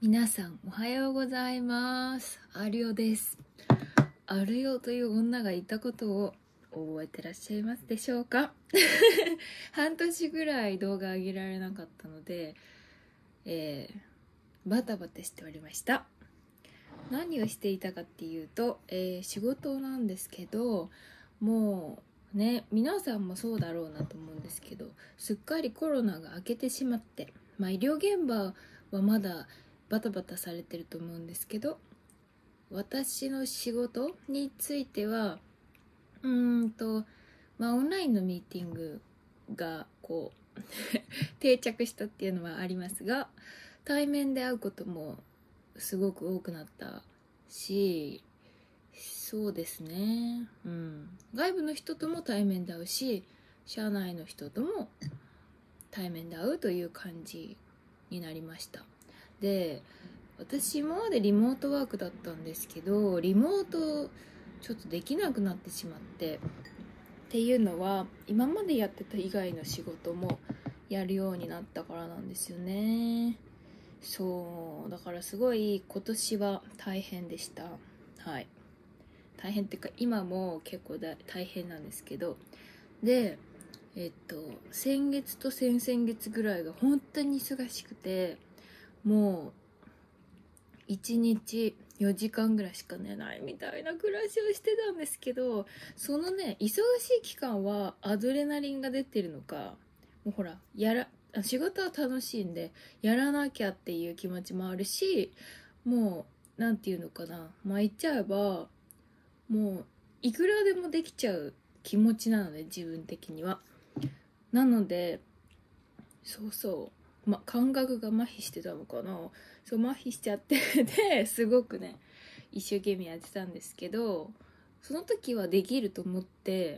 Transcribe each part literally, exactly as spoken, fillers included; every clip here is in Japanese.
皆さんおはようございます。アリオです。アリオという女がいたことを覚えてらっしゃいますでしょうか？半年ぐらい動画上げられなかったので、えー、バタバタしておりました。何をしていたかっていうと、えー、仕事なんですけど、もうね、皆さんもそうだろうなと思うんですけど、すっかりコロナが明けてしまって、まあ医療現場はまだバタバタされてると思うんですけど、私の仕事についてはうーんとまあオンラインのミーティングがこう定着したっていうのはありますが、対面で会うこともすごく多くなったし、そうですね、うん、外部の人とも対面で会うし、社内の人とも対面で会うという感じになりました。で、私今までリモートワークだったんですけど、リモートちょっとできなくなってしまって、っていうのは今までやってた以外の仕事もやるようになったからなんですよね。そうだからすごい今年は大変でした。はい、大変っていうか今も結構だ大変なんですけど、でえっと先月と先々月ぐらいが本当に忙しくて、もういちにちよじかんぐらいしか寝ないみたいな暮らしをしてたんですけど、そのね忙しい期間はアドレナリンが出てるのか、もうほらやら仕事は楽しいんでやらなきゃっていう気持ちもあるし、もうなんていうのかな、まあ言っちゃえばもういくらでもできちゃう気持ちなので、自分的には。なのでそうそう、ま、感覚が麻痺してたのかな、そう麻痺しちゃってですごくね一生懸命やってたんですけど、その時はできると思って、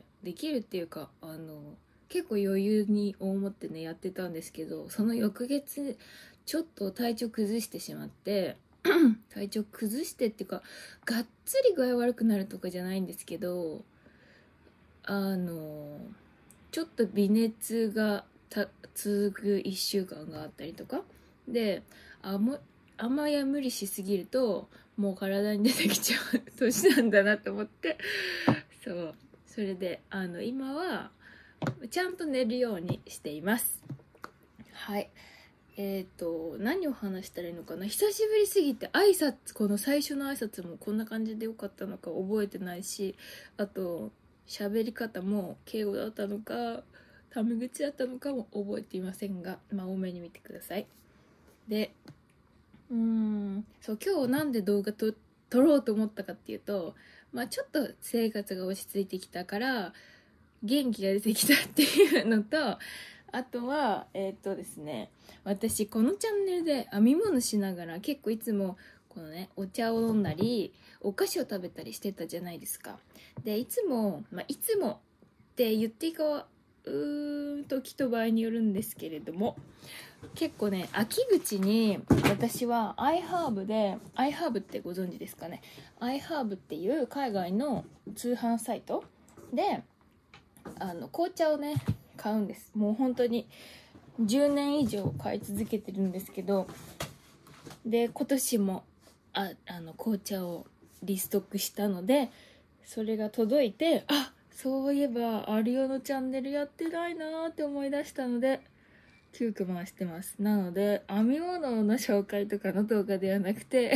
できるっていうかあの結構余裕に思ってねやってたんですけど、その翌月ちょっと体調崩してしまって体調崩してっていうか、がっつり具合悪くなるとかじゃないんですけど、あのちょっと微熱がた続くいっしゅうかんがあったりとかで、あもあんまり無理しすぎるともう体に出てきちゃう年なんだなと思って、そう、それであの今はちゃんと寝るようにしています。はい、えっと何を話したらいいのかな、久しぶりすぎて挨拶、この最初の挨拶もこんな感じでよかったのか覚えてないし、あと喋り方も敬語だったのかタメ口だったのかも覚えていませんが、まあ多めに見てください。でうーんそう今日なんで動画と撮ろうと思ったかっていうと、まあちょっと生活が落ち着いてきたから元気が出てきたっていうのと、あとはえー、っとですね私このチャンネルで編み物しながら結構いつもこのねお茶を飲んだりお菓子を食べたりしてたじゃないですか。でいつも、まあ、いつもって言っていいかはうーん時と場合によるんですけれども、結構ね秋口に私は iHerb で iHerb ってご存知ですかね。 iHerb っていう海外の通販サイトであの紅茶をね買うんです。もう本当にじゅうねん以上買い続けてるんですけど、で今年もああの紅茶をリストックしたので、それが届いて、あ、そういえばアリオのチャンネルやってないなーって思い出したので急遽回してます。なので編み物の紹介とかの動画ではなくて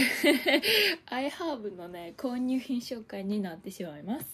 iHerb のね購入品紹介になってしまいます。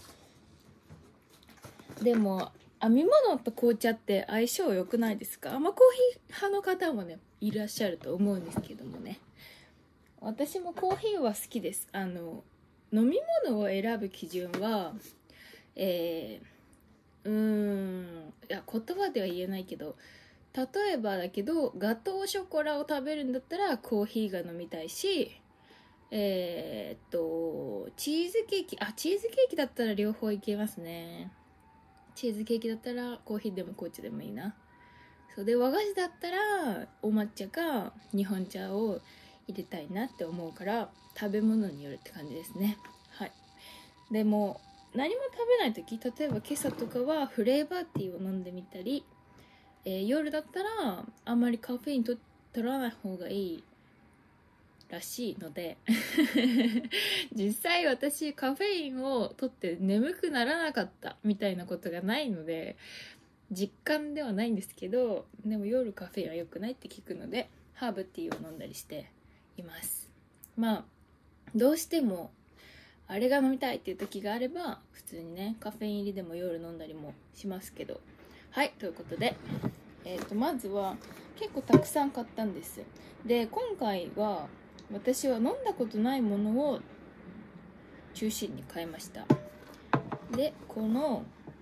でも編み物と紅茶って相性良くないですか？まあコーヒー派の方もねいらっしゃると思うんですけどもね、私もコーヒーは好きです。あの飲み物を選ぶ基準はえー、うーんいや言葉では言えないけど、例えばだけどガトーショコラを食べるんだったらコーヒーが飲みたいし、えー、っとチーズケーキあチーズケーキだったら両方いけますね。チーズケーキだったらコーヒーでも紅茶でもいいな。そうで和菓子だったらお抹茶か日本茶を入れたいなって思うから、食べ物によるって感じですね。はい。でも何も食べない時、例えば今朝とかはフレーバーティーを飲んでみたり、えー、夜だったらあんまりカフェインと取らない方がいいらしいので実際私カフェインを取って眠くならなかったみたいなことがないので実感ではないんですけど、でも夜カフェインは良くないって聞くのでハーブティーを飲んだりしています。まあどうしてもあれが飲みたいっていう時があれば普通にねカフェイン入りでも夜飲んだりもしますけど、はいということで、えーとまずは結構たくさん買ったんです。で今回は私は飲んだことないものを中心に買いました。でこの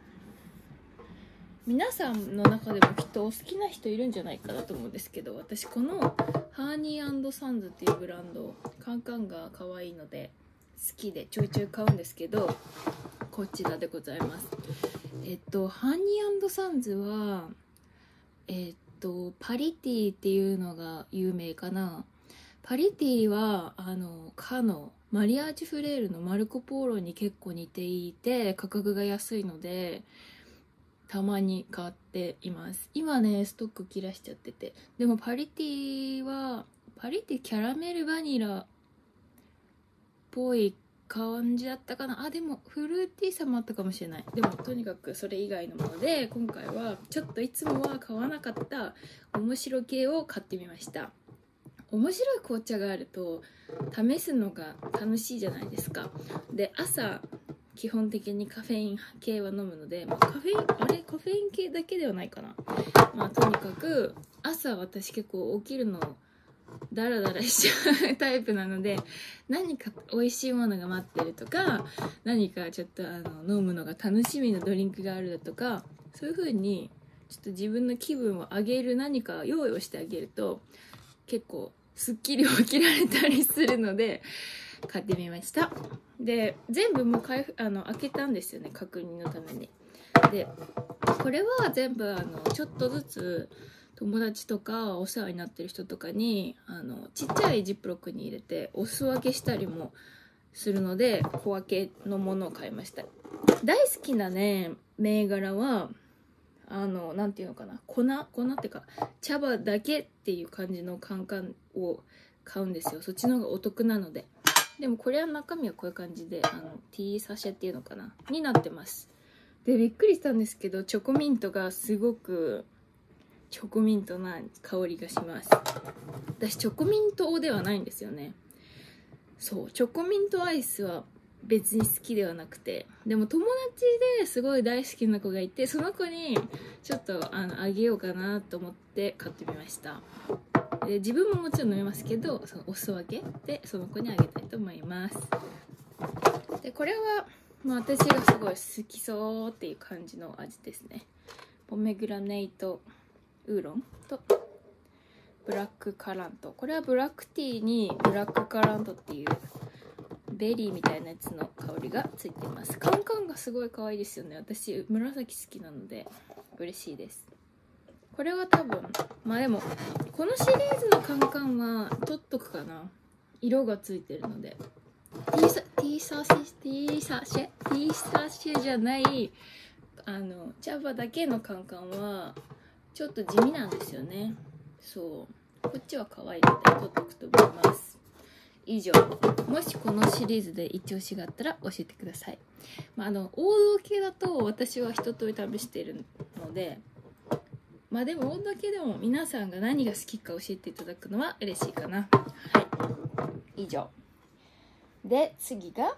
皆さんの中でもきっとお好きな人いるんじゃないかなと思うんですけど、私このハーニー&サンズっていうブランドカンカンが可愛いので好きでちょいちょい買うんですけど、こちらでございます。えっとハーニー&サンズはえっとパリティっていうのが有名かな。パリティはあのかのマリアージュフレールのマルコポーロに結構似ていて価格が安いのでたまに買っています。今ねストック切らしちゃってて、でもパリティはパリティキャラメルバニラっぽい感じだったかなあ。でもフルーティーさもあったかもしれない。でもとにかくそれ以外のもので今回はちょっといつもは買わなかった面白系を買ってみました。面白い紅茶があると試すのが楽しいじゃないですか。で朝基本的にカフェイン系は飲むので、まあ、カフェインあれカフェイン系だけではないかな。まあとにかく朝私結構起きるのダラダラしちゃうタイプなので、何か美味しいものが待ってるとか何かちょっとあの飲むのが楽しみなドリンクがあるだとか、そういう風にちょっと自分の気分を上げる何か用意をしてあげると結構すっきり起きられたりするので買ってみました。で全部もう開あの開けたんですよね、確認のために。でこれは全部あのちょっとずつ友達とかお世話になってる人とかにあのちっちゃいジップロックに入れてお裾分けしたりもするので小分けのものを買いました。大好きなね銘柄はあのなんていうのかな、粉粉っていうか茶葉だけっていう感じのカンカンを買うんですよ。そっちの方がお得なので。でもこれは中身はこういう感じであのティーサシェっていうのかなになってます。でびっくりしたんですけどチョコミントがすごくチョコミントな香りがします。私チョコミントではないんですよね。そうチョコミントアイスは別に好きではなくて、でも友達ですごい大好きな子がいてその子にちょっとあのあげようかなと思って買ってみました。で自分ももちろん飲みますけどそのお裾分けでその子にあげたいと思います。でこれは、まあ、私がすごい好きそうっていう感じの味ですね。ポメグラネイトウーロンとブラックカラント。これはブラックティーにブラックカラントっていうベリーみたいなやつの香りがついています。カンカンがすごい可愛いですよね。私紫好きなので嬉しいです。これは多分まあでもこのシリーズのカンカンは取っとくかな。色がついてるので。ティーサティーサシティーサシェティーサシェじゃないあの茶葉だけのカンカンはちょっと地味なんですよね。そうこっちは可愛いので取っとくと思います。以上。もしこのシリーズで一押しがあったら教えてください。まあ、あの王道系だと私は一通り試しているので、まあでも王道系でも皆さんが何が好きか教えていただくのは嬉しいかな。はい以上で、次が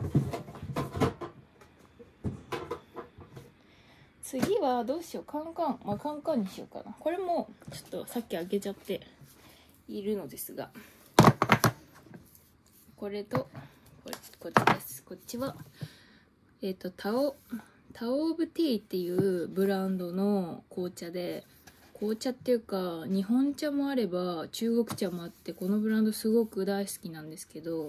次はどうしよう。カンカンまあカンカンにしようかな。これもちょっとさっき開けちゃっているのですが、これとこれこっちです。こっちはえっとタオタオオブティーっていうブランドの紅茶で、紅茶っていうか日本茶もあれば中国茶もあって、このブランドすごく大好きなんですけど、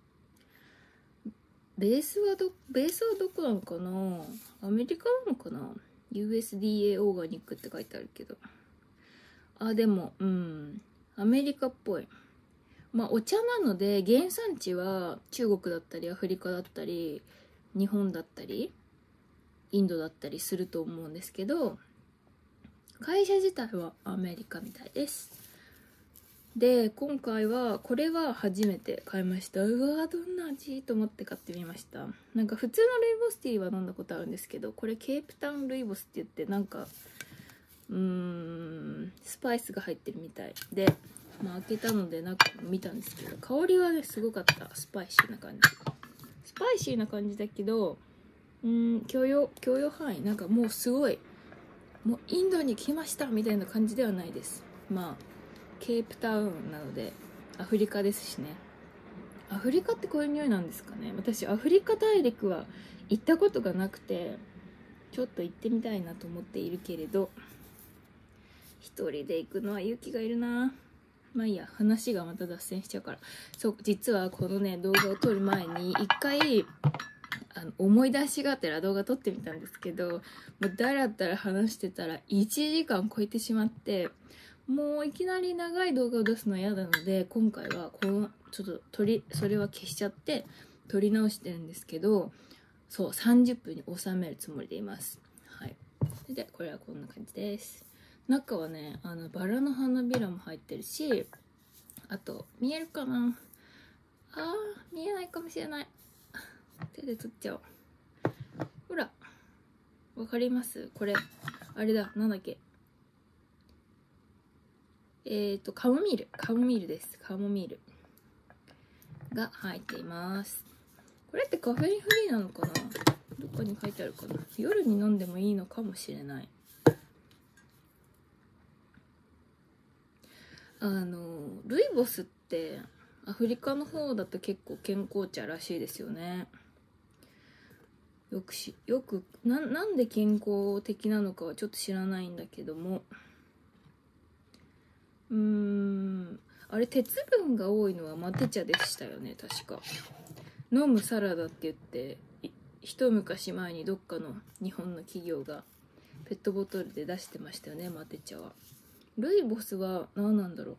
ベースはどベースはどこなのかな。アメリカなのかな。 ユーエスディーエー オーガニックって書いてあるけど、あでもうんアメリカっぽい。まあお茶なので原産地は中国だったりアフリカだったり日本だったりインドだったりすると思うんですけど、会社自体はアメリカみたいです。 で今回はこれは初めて買いました。うわーどんな味と思って買ってみました。なんか普通のルイボスティーは飲んだことあるんですけど、これケープタウンルイボスって言って、なんかうーんスパイスが入ってるみたいで、まあ開けたのでなんか見たんですけど、香りはねすごかった。スパイシーな感じ、スパイシーな感じだけど、うーん許容許容範囲、なんかもうすごいもうインドに来ましたみたいな感じではないです。まあケープタウンなのでアフリカですしね。アフリカってこういう匂いなんですかね。私アフリカ大陸は行ったことがなくて、ちょっと行ってみたいなと思っているけれど、一人で行くのは勇気がいるな。まあいいや、話がまた脱線しちゃうから。そう、実はこのね動画を撮る前に一回あの思い出しがてら動画撮ってみたんですけど、もうだらだら話してたらいちじかん超えてしまって、もういきなり長い動画を出すのは嫌なので、今回はこのちょっと撮りそれは消しちゃって撮り直してるんですけど、そうさんじゅっぷんに収めるつもりでいます。はい。でこれはこんな感じです。中はね、あのバラの花びらも入ってるし、あと見えるかな、あー見えないかもしれない、手で取っちゃおう。ほらわかります？これあれだ、なんだっけ、えっとカモミール、カモミールです。カモミールが入っています。これってカフェインフリーなのかな、どっかに書いてあるかな。夜に飲んでもいいのかもしれない。あのルイボスってアフリカの方だと結構健康茶らしいですよね。よくしよく な, なんで健康的なのかはちょっと知らないんだけども、うーんあれ鉄分が多いのはマテ茶でしたよね、確か。飲むサラダって言って一昔前にどっかの日本の企業がペットボトルで出してましたよね、マテ茶は。ルイボスは何なんだろう。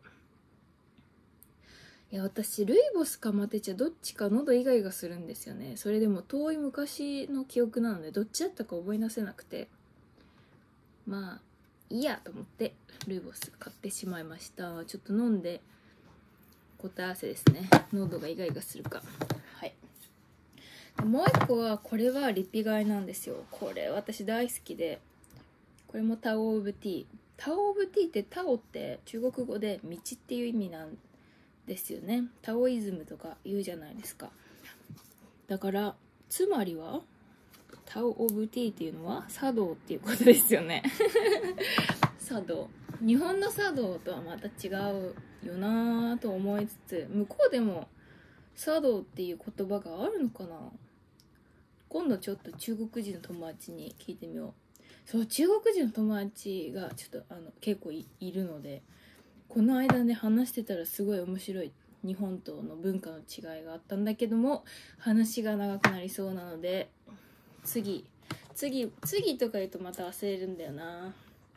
いや私ルイボスかマテ茶どっちか喉イガイガするんですよね。それでも遠い昔の記憶なのでどっちだったか覚え出せなくて、まあいいやと思ってルイボス買ってしまいました。ちょっと飲んで答え合わせですね、喉がイガイガするか。はい。もう一個はこれはリピ買いなんですよ。これ私大好きで、これもタオオブティー。タオオブティーってタオって中国語で道っていう意味なんですよね。タオイズムとか言うじゃないですか。だからつまりはタオオブティーっていうのは茶道っていうことですよね。茶道、日本の茶道とはまた違うよなぁと思いつつ、向こうでも茶道っていう言葉があるのかな。今度ちょっと中国人の友達に聞いてみよう。そう中国人の友達がちょっとあの結構 い, いるので、この間ね話してたらすごい面白い日本との文化の違いがあったんだけども、話が長くなりそうなので次次次とか言うとまた忘れるんだよな。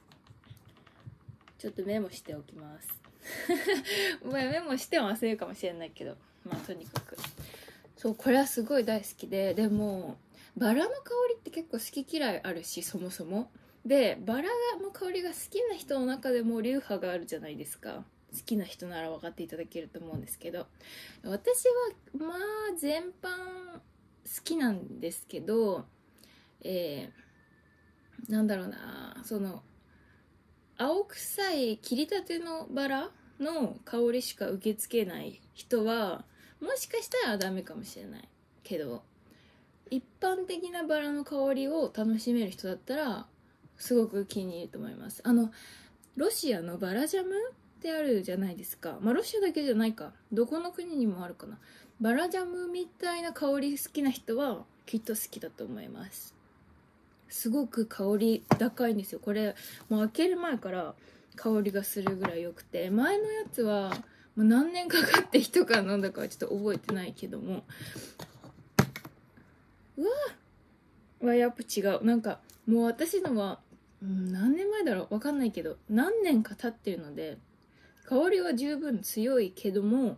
ちょっとメモしておきます。メモしても忘れるかもしれないけど、まあとにかくそうこれはすごい大好きで、でもバラの香りって結構好き嫌いあるし、そもそもでバラの香りが好きな人の中でも流派があるじゃないですか。好きな人なら分かっていただけると思うんですけど、私はまあ全般好きなんですけど、えー、なんだろうな、その青臭い切りたてのバラの香りしか受け付けない人はもしかしたらダメかもしれないけど、一般的なバラの香りを楽しめる人だったらすごく気に入ると思います。あのロシアのバラジャムってあるじゃないですか。まあロシアだけじゃないか、どこの国にもあるかな。バラジャムみたいな香り好きな人はきっと好きだと思います。すごく香り高いんですよ。これもう開ける前から香りがするぐらい良くて、前のやつはもう何年かかって人から飲んだかはちょっと覚えてないけども、うわーはやっぱ違う。なんかもう私のは、うん、何年前だろう分かんないけど何年か経ってるので香りは十分強いけども、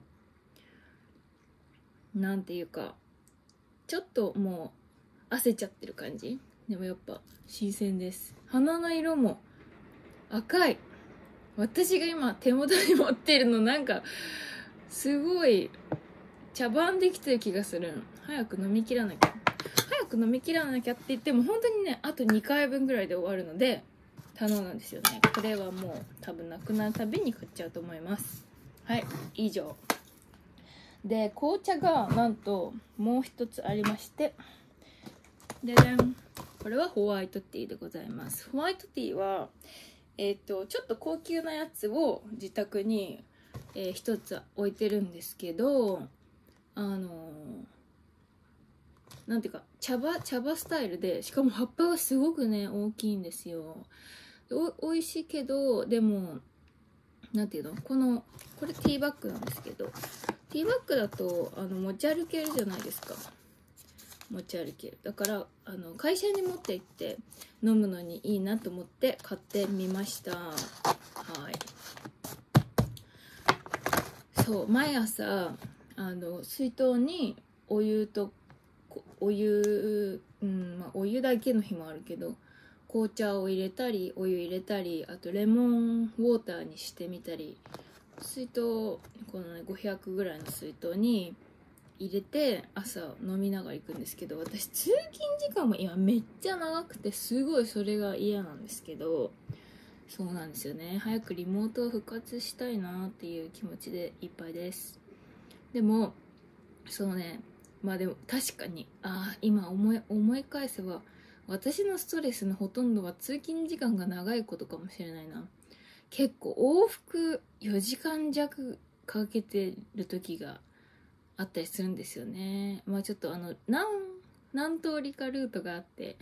なんていうかちょっともう焦っちゃってる感じ。でもやっぱ新鮮です。花の色も赤い。 私が今手元に持ってるのなんかすごい茶番できてる気がする。早く飲み切らなきゃ早く飲み切らなきゃって言っても本当にねあとにかいぶんぐらいで終わるので頼んんですよね。これはもう多分なくなるたびに買っちゃうと思います。はい、以上で、紅茶がなんともう一つありまして、ででん、これはホワイトティーでございます。ホワイトティーはえっとちょっと高級なやつを自宅に、えー、一つ置いてるんですけど、あのー、なんていうか茶葉茶葉スタイルで、しかも葉っぱがすごくね大きいんですよ。お美味しいけど、でもなんていうの、このこれティーバッグなんですけど、ティーバッグだとあの持ち歩けるじゃないですか。持ち歩ける。だからあの会社に持って行って飲むのにいいなと思って買ってみました。はい。そう、毎朝あの水筒にお湯とお湯、うんまあ、お湯だけの日もあるけど紅茶を入れたりお湯入れたり、あとレモンウォーターにしてみたり、水筒このねごひゃくぐらいの水筒に入れて朝飲みながら行くんですけど、私通勤時間も今めっちゃ長くてすごいそれが嫌なんですけど、そうなんですよね。早くリモートを復活したいなっていう気持ちでいっぱいです。でもそうね、まあでも確かにあ今思い思い返せば私のストレスのほとんどは通勤時間が長いことかもしれないな。結構往復よじかん弱かけてる時があったりするんですよね。まあちょっとあの何何通りかルートがあって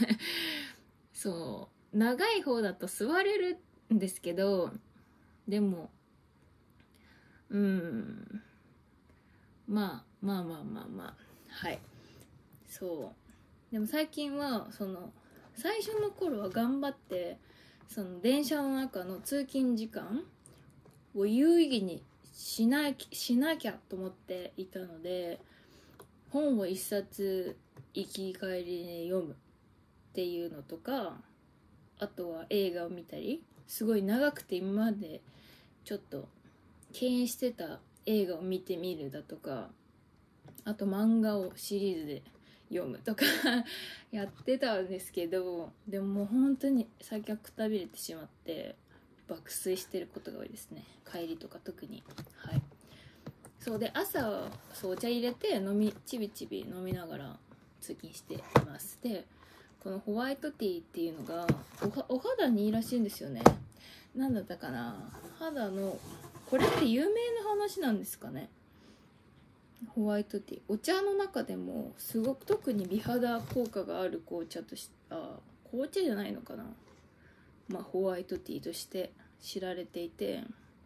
そう長い方だと座れるんですけど、でもうーんまあまあまあまあまあはいそうでも最近はその最初の頃は頑張ってその電車の中の通勤時間を有意義にしなしなきゃと思っていたので、本を一冊行き帰りに読むっていうのとか、あとは映画を見たり、すごい長くて今までちょっと敬遠してた映画を見てみるだとか、あと漫画をシリーズで読むとかやってたんですけど、でももう本当に最近はくたびれてしまって爆睡してることが多いですね。帰りとか特に。はい。そうで朝そうお茶入れて飲みちびちび飲みながら通勤しています。でこのホワイトティーっていうのが お, お肌にいいらしいんですよね。なんだったかな、肌のこれって有名な話なんですかね。ホワイトティー、お茶の中でもすごく特に美肌効果がある紅茶としあ紅茶じゃないのかな、まあホワイトティーとして知られていて、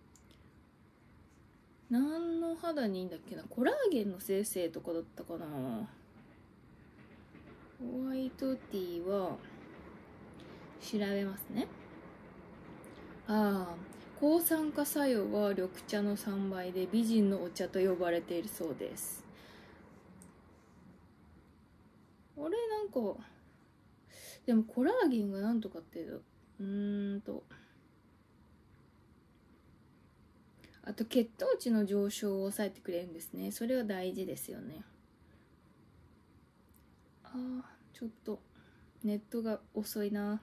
何の肌にいいんだっけな、コラーゲンの生成とかだったかな。ホワイトティーは調べますね。ああ、抗酸化作用は緑茶のさんばいで美人のお茶と呼ばれているそうです。あれなんかでもコラーゲンがなんとかっていううーんとあと血糖値の上昇を抑えてくれるんですね。それは大事ですよね。あーちょっとネットが遅いな。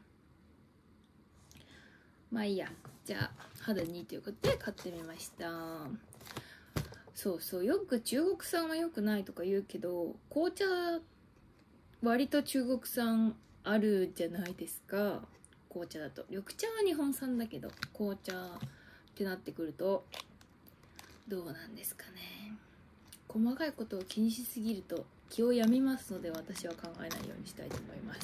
まあいいや、じゃあ肌にいいということで買ってみました。そうそう、よく中国産は良くないとか言うけど、紅茶割と中国産あるじゃないですか。紅茶だと緑茶は日本産だけど紅茶ってなってくるとどうなんですかね。細かいことを気にしすぎると気を病みますので、私は考えないようにしたいと思います。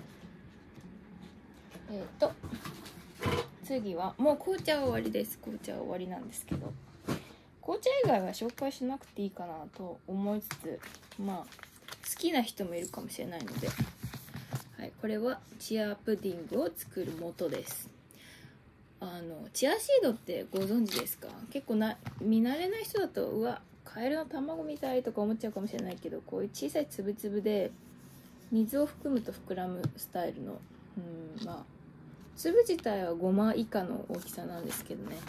えっと次はもう紅茶は終わりです。紅茶は終わりなんですけど、紅茶以外は紹介しなくていいかなと思いつつ、まあ好きな人もいるかもしれないので、はい、これはチアプディングを作る素です。あのチアシードってご存知ですか？結構な見慣れない人だとうわカエルの卵みたいとか思っちゃうかもしれないけど、こういう小さい粒々で水を含むと膨らむスタイルの、うんまあ粒自体はごま以下の大きさなんですけどね。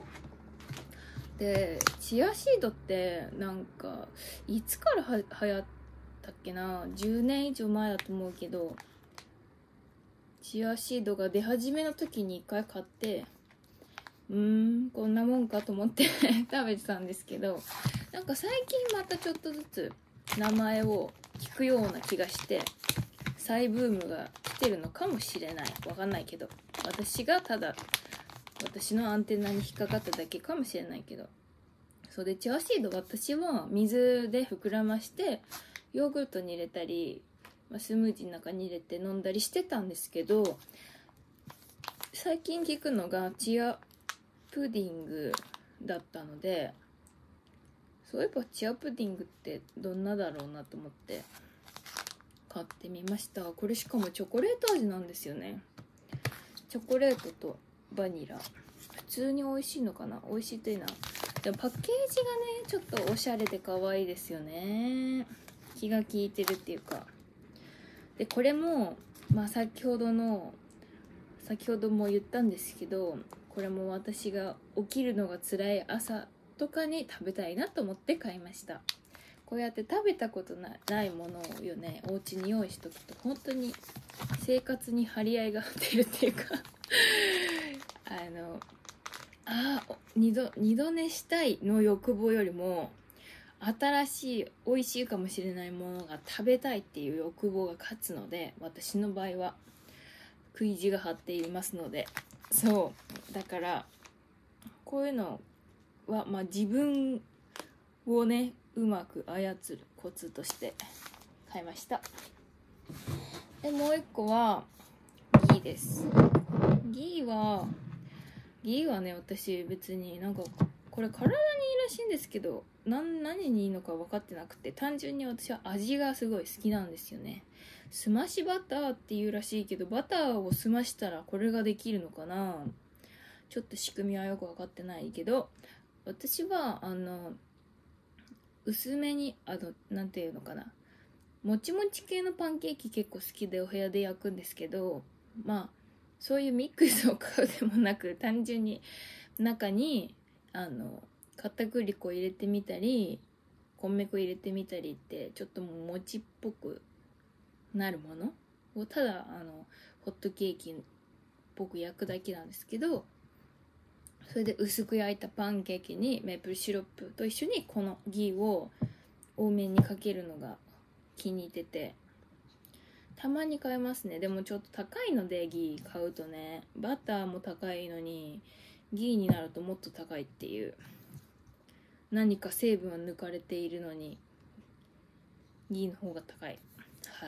でチアシードってなんかいつからは流行ったっけな、じゅうねん以上前だと思うけど、チアシードが出始めの時にいっかい買って、うーんこんなもんかと思って食べてたんですけど、なんか最近またちょっとずつ名前を聞くような気がして、再ブームが来てるのかもしれない。わかんないけど、私がただ私のアンテナに引っかかっただけかもしれないけど、そうでチアシード私は水で膨らましてヨーグルトに入れたり、まあ、スムージーの中に入れて飲んだりしてたんですけど、最近聞くのがチアプディングだったので、そういえばチアプディングってどんなだろうなと思って買ってみました。これしかもチョコレート味なんですよね。チョコレートとバニラ、普通に美味しいのかな、美味しいといいな。でもパッケージがねちょっとおしゃれで可愛いですよね。気が利いてるっていうか。でこれもまあ先ほどの先ほども言ったんですけど、これも私が起きるのが辛い朝とかに食べたいなと思って買いました。こうやって食べたことなないものをよね、お家に用意しとくと本当に生活に張り合いが出るっていうかあのあー二度二度寝したいの欲望よりも、新しい美味しいかもしれないものが食べたいっていう欲望が勝つので、私の場合は食い地が張っていますので、そうだからこういうのは、まあ、自分をねうまく操るコツとして買いました。でもう一個はギーです。ギーはギーはね、私別になんかこれ体にいいらしいんですけど、何何にいいのか分かってなくて、単純に私は味がすごい好きなんですよね。すましバターっていうらしいけど、バターをすましたらこれができるのかな、ちょっと仕組みはよく分かってないけど、私はあの薄めにあのなんていうのかな、もちもち系のパンケーキ結構好きでお部屋で焼くんですけど、まあそういうミックスを買うでもなく、単純に中にあの片栗粉入れてみたり米粉入れてみたりって、ちょっともう餅っぽくなるものをただあのホットケーキっぽく焼くだけなんですけど、それで薄く焼いたパンケーキにメープルシロップと一緒にこのギーを多めにかけるのが気に入ってて、たまに買えますね。でもちょっと高いのでギー買うとね、バターも高いのにギーになるともっと高いっていう、何か成分は抜かれているのにギーの方が高い。はい、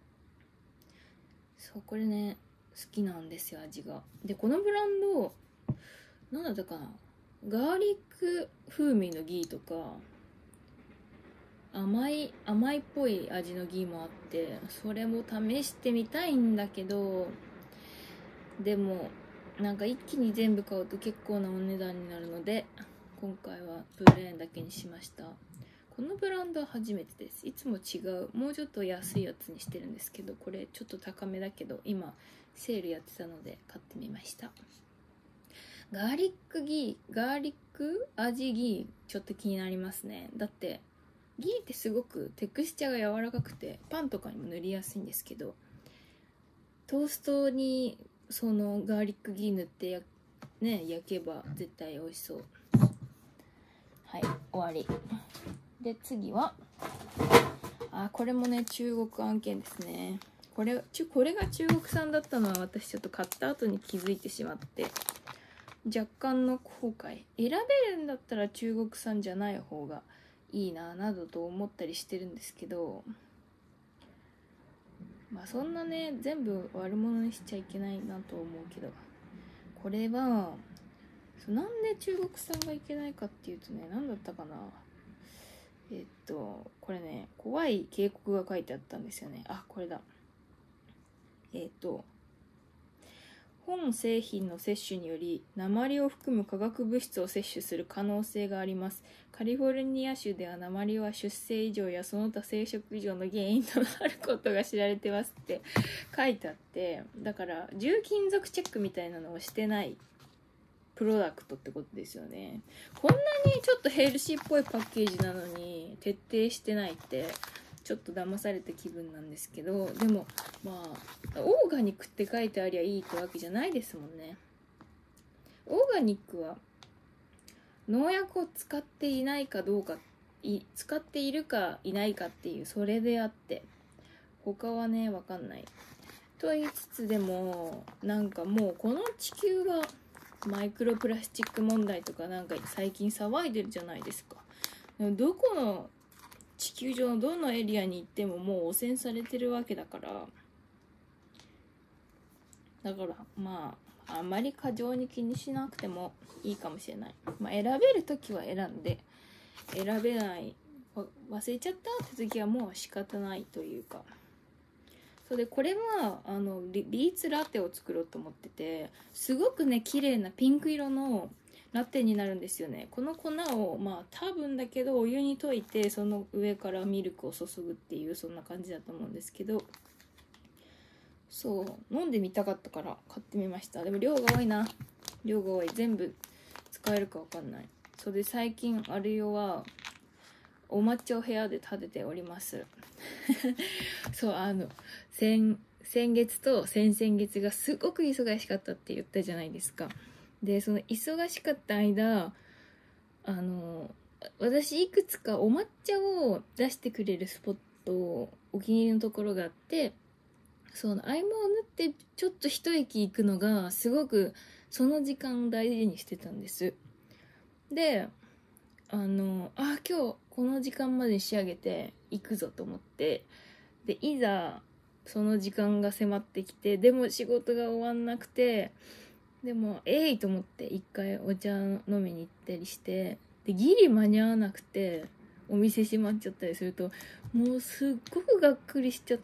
そうこれね好きなんですよ、味が。でこのブランドなんだったかな、ガーリック風味のギーとか甘い甘いっぽい味のギーもあって、それも試してみたいんだけど、でもなんか一気に全部買うと結構なお値段になるので、今回はプレーンだけにしました。このブランドは初めてです。いつも違うもうちょっと安いやつにしてるんですけど、これちょっと高めだけど今セールやってたので買ってみました。ガーリックギーガーリック味ギーちょっと気になりますね。だってギーってすごくテクスチャーが柔らかくてパンとかにも塗りやすいんですけど、トーストにそのガーリックギー塗ってや、ね、焼けば絶対美味しそう。はい、終わりで、次はあこれもね中国案件ですね。これこれが中国産だったのは私ちょっと買った後に気づいてしまって若干の後悔。選べるんだったら中国産じゃない方がいいななどと思ったりしてるんですけど、まあそんなね全部悪者にしちゃいけないなと思うけど、これはなんで中国産がいけないかっていうとね、何だったかな、えっとこれね怖い警告が書いてあったんですよね。あこれだ、えっと本製品の摂取により鉛を含む化学物質を摂取する可能性があります。カリフォルニア州では鉛は出生異常やその他生殖異常の原因となることが知られてますって書いてあって、だから重金属チェックみたいなのをしてないプロダクトってことですよね。こんなにちょっとヘルシーっぽいパッケージなのに徹底してないってちょっと騙された気分なんですけど、でもまあオーガニックって書いてありゃいいってわけじゃないですもんね。オーガニックは農薬を使っていないかどうか、い使っているかいないかっていうそれであって、他はねわかんないと言いつつ、でもなんかもうこの地球はマイクロプラスチック問題とかなんか最近騒いでるじゃないですか。どこの地球上のどのエリアに行ってももう汚染されてるわけだから、だからまああんまり過剰に気にしなくてもいいかもしれない。まあ選べるときは選んで、選べない、忘れちゃったって時はもう仕方ないというか。それでこれはあの リ, リーツラテを作ろうと思ってて、すごくね綺麗なピンク色のラテになるんですよね。この粉をまあ多分だけどお湯に溶いて、その上からミルクを注ぐっていう、そんな感じだと思うんですけど、そう飲んでみたかったから買ってみました。でも量が多いな、量が多い。全部使えるか分かんない。それで最近アルヨはお抹茶を部屋で立てておりますそう、あの先先月と先々月がすごく忙しかったって言ったじゃないですか。でその忙しかった間、あの私いくつかお抹茶を出してくれるスポット、お気に入りのところがあって、その合間を縫ってちょっと一息行くのがすごくその時間を大事にしてたんです。であのあ今日この時間まで仕上げて行くぞと思って、でいざその時間が迫ってきて、でも仕事が終わんなくて、でもえいと思って一回お茶飲みに行ったりして、でギリ間に合わなくてお店閉まっちゃったりすると、もうすっごくがっくりしちゃって、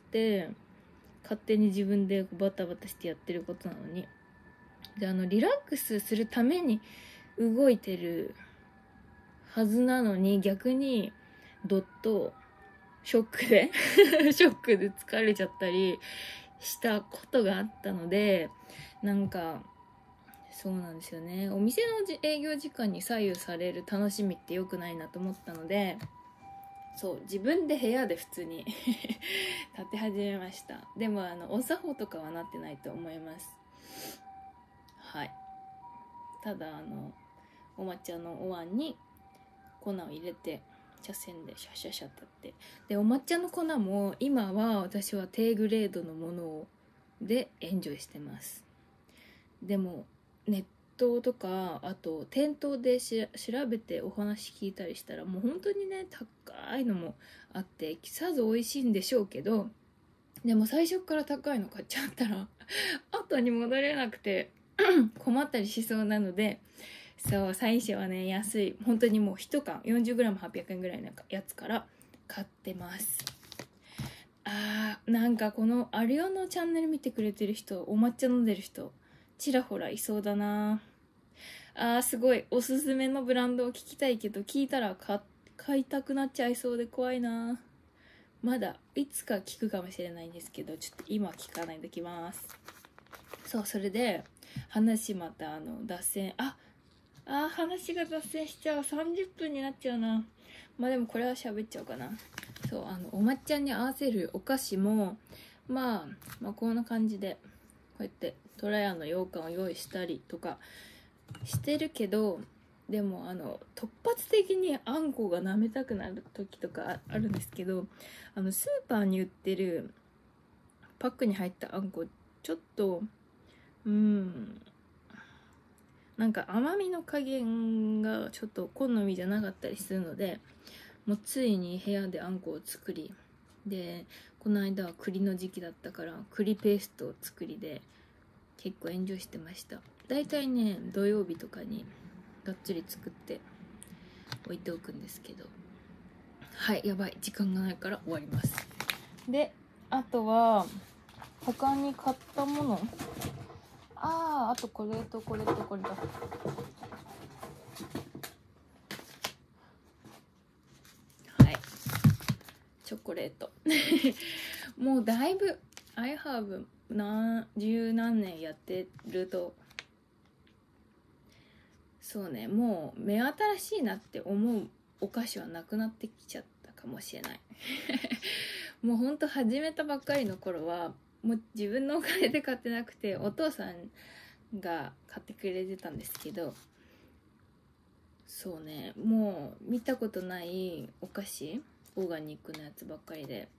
勝手に自分でバタバタしてやってることなのに、であのリラックスするために動いてるはずなのに、逆にどっとショックでショックで疲れちゃったりしたことがあったので、なんかそうなんですよね。お店の営業時間に左右される楽しみって良くないなと思ったので、そう自分で部屋で普通に立て始めました。でもあのお作法とかはなってないと思います。はい。ただあのお抹茶のお椀に粉を入れて茶筅でシャシャシャってやって、でお抹茶の粉も今は私は低グレードのものでエンジョイしてます。でもネットとかあと店頭でし調べてお話聞いたりしたら、もう本当にね高いのもあってさぞ美味しいんでしょうけど、でも最初から高いの買っちゃったら後に戻れなくて困ったりしそうなので、そう最初はね安い、本当にもういち缶 よんじゅうグラムはっぴゃくえんぐらいのやつから買ってます。あーなんかこのアリオのチャンネル見てくれてる人、お抹茶飲んでる人ちらほらいそうだなあーすごいおすすめのブランドを聞きたいけど、聞いたら買買いたくなっちゃいそうで怖いな。まだいつか聞くかもしれないんですけど、ちょっと今聞かないできます。そう、それで話またあの脱線ああ話が脱線しちゃう。さんじゅっぷんになっちゃうな。まあでもこれは喋っちゃおうかな。そうあのお抹茶に合わせるお菓子も、まあ、まあこんな感じでこうやってトラヤの羊羹を用意したりとかしてるけど、でもあの突発的にあんこが舐めたくなる時とかあるんですけど、あのスーパーに売ってるパックに入ったあんこちょっとうーんなんか甘みの加減がちょっと好みじゃなかったりするので、もうついに部屋であんこを作り、でこの間は栗の時期だったから栗ペーストを作りで結構エンジョイしてました。だいたいね土曜日とかにがっつり作って置いておくんですけど、はいやばい時間がないから終わります。であとは他に買ったものああ、あとこれとこれとこれと。はい、チョコレート。もうだいぶ I have な十何年やってると、そうね、もう目新しいなって思うお菓子はなくなってきちゃったかもしれない。もうほんと始めたばっかりの頃はもう自分のお金で買ってなくて、お父さんが買ってくれてたんですけど、そうね、もう見たことないお菓子、オーガニックのやつばっかりで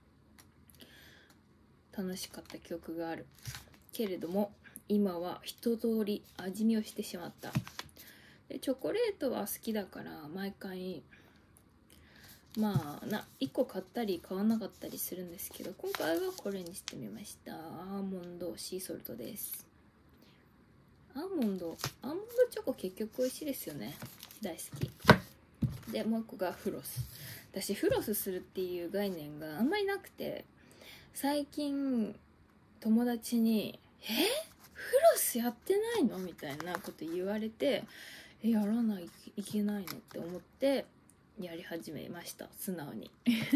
楽しかった記憶があるけれども、今は一通り味見をしてしまった。でチョコレートは好きだから毎回まあないっこ買ったり買わなかったりするんですけど、今回はこれにしてみました。アーモンドシーソルトです。アーモンドアーモンドチョコ結局美味しいですよね、大好きで。もう一個がフロス。私フロスするっていう概念があんまりなくて、最近友達に「えフロスやってないの?」みたいなこと言われて、えやらないといけないのって思ってやり始めました、素直に。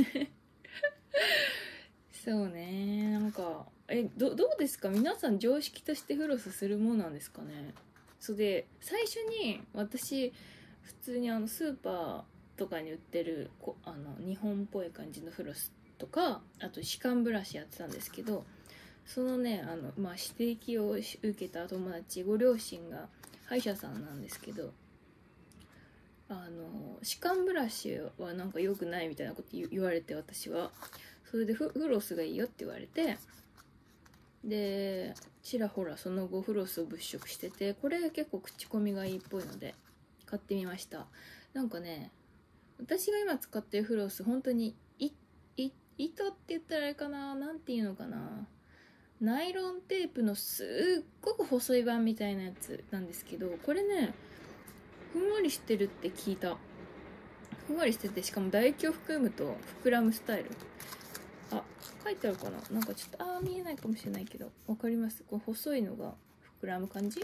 そうね、なんかえ ど, どうですか皆さん、常識としてフロスするものなんですかね。それで最初に私普通にあのスーパーとかに売ってるこあの日本っぽい感じのフロスとか、あと歯間ブラシやってたんですけど、そのねあの、まあ、指摘を受けた友達、ご両親が歯医者さんなんですけど、あの歯間ブラシはなんか良くないみたいなこと言われて、私はそれで フ, フロスがいいよって言われて、でちらほらその後フロスを物色してて、これ結構口コミがいいっぽいので買ってみました。なんかね、私が今使ってるフロス本当にいい糸って言ったらあれかな、なんていうのかな、ナイロンテープのすっごく細い版みたいなやつなんですけど、これねふんわりしてるって聞いた。ふんわりしてて、しかも唾液を含むと膨らむスタイル。あ、書いてあるかな、なんかちょっとあー見えないかもしれないけどわかります。こう細いのが膨らむ感じ。ちょ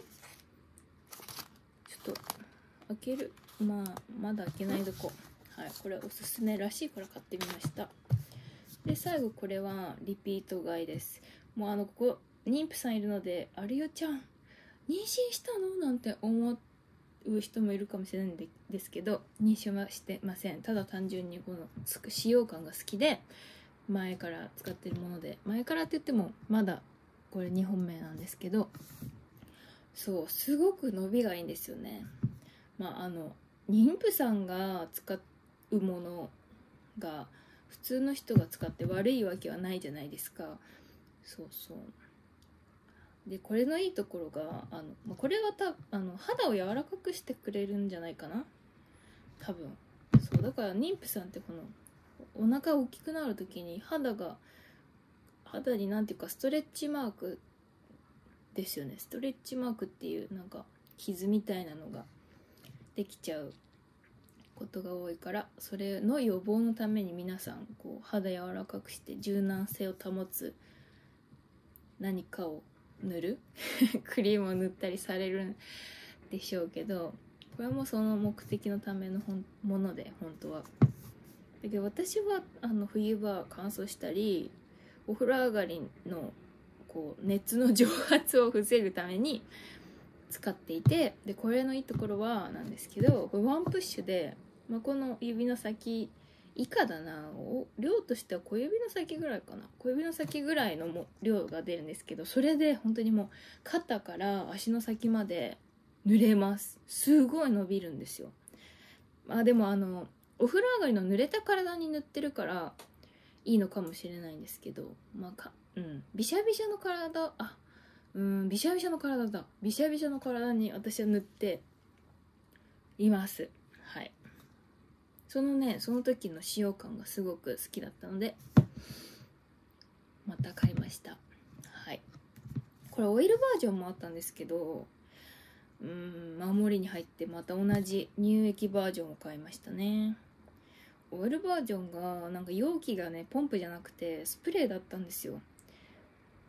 っと開ける、まあまだ開けないどこ。はい、これおすすめらしいから買ってみました。で最後これはリピート買いです。もうあのここ妊婦さんいるので、あるよちゃん妊娠したのなんて思う人もいるかもしれないんでですけど、妊娠はしてません。ただ単純にこの使用感が好きで前から使ってるもので、前からって言ってもまだこれにほんめなんですけど、そうすごく伸びがいいんですよね。まああの妊婦さんが使うものが普通の人が使って悪いわけはないじゃないですか。そうそうで、これのいいところがあのこれはたあの肌を柔らかくしてくれるんじゃないかな多分。そうだから妊婦さんってこのお腹大きくなるときに肌が肌になんていうかストレッチマークですよね。ストレッチマークっていうなんか傷みたいなのができちゃうことが多いから、それの予防のために皆さんこう肌柔らかくして柔軟性を保つ何かを塗るクリームを塗ったりされるんでしょうけど、これもその目的のためのもので本当は。だけど私はあの冬場乾燥したりお風呂上がりのこう熱の蒸発を防ぐために使っていて、でこれのいいところはなんですけど、これワンプッシュで、まあ、この指の先以下だな、量としては小指の先ぐらいかな、小指の先ぐらいのも量が出るんですけど、それで本当にもう肩から足の先まで濡れます。すごい伸びるんですよ。まあでもあのお風呂上がりの濡れた体に塗ってるからいいのかもしれないんですけど、まあかうんびしゃびしゃの体、あうんびしゃびしゃの体だびしゃびしゃの体に私は塗っています。はい、そのねその時の使用感がすごく好きだったのでまた買いました。はい、これオイルバージョンもあったんですけど、うーん守りに入ってまた同じ乳液バージョンを買いましたね。オイルバージョンがなんか容器がねポンプじゃなくてスプレーだったんですよ。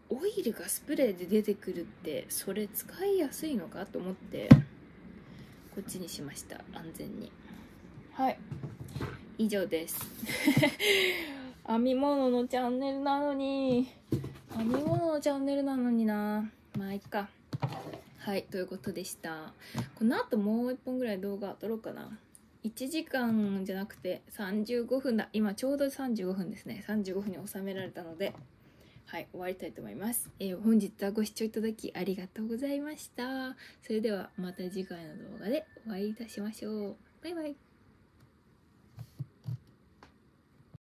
オイルがスプレーで出てくるってそれ使いやすいのかと思ってこっちにしました。安全に。はい、以上です編み物のチャンネルなのに編み物のチャンネルなのにな。まあいっか。はい、ということでした。この後もういっぽんぐらい動画撮ろうかな。いちじかんじゃなくてさんじゅうごふんだ。今ちょうどさんじゅうごふんですね。さんじゅうごふんに収められたので、はい、終わりたいと思います。えー、本日はご視聴いただきありがとうございました。それではまた次回の動画でお会いいたしましょう。バイバイ。